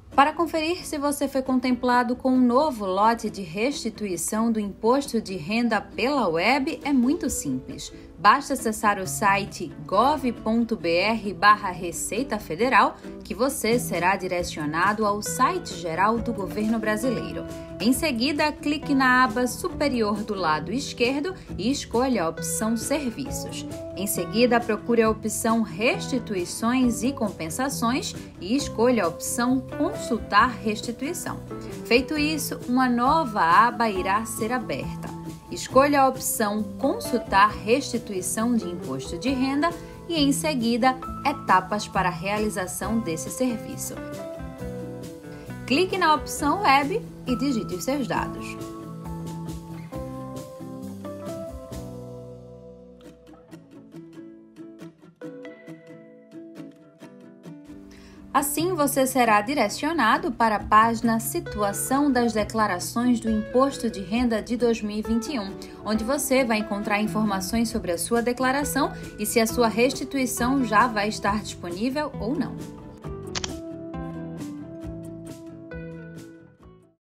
Para conferir se você foi contemplado com um novo lote de restituição do imposto de renda pela web, é muito simples. Basta acessar o site gov.br/Receita Federal, que você será direcionado ao site geral do governo brasileiro. Em seguida, clique na aba superior do lado esquerdo e escolha a opção Serviços. Em seguida, procure a opção Restituições e Compensações e escolha a opção Consultar Restituição. Feito isso, uma nova aba irá ser aberta. Escolha a opção Consultar Restituição de Imposto de Renda e, em seguida, etapas para a realização desse serviço. Clique na opção Web e digite os seus dados. Assim, você será direcionado para a página Situação das Declarações do Imposto de Renda de 2021, onde você vai encontrar informações sobre a sua declaração e se a sua restituição já vai estar disponível ou não.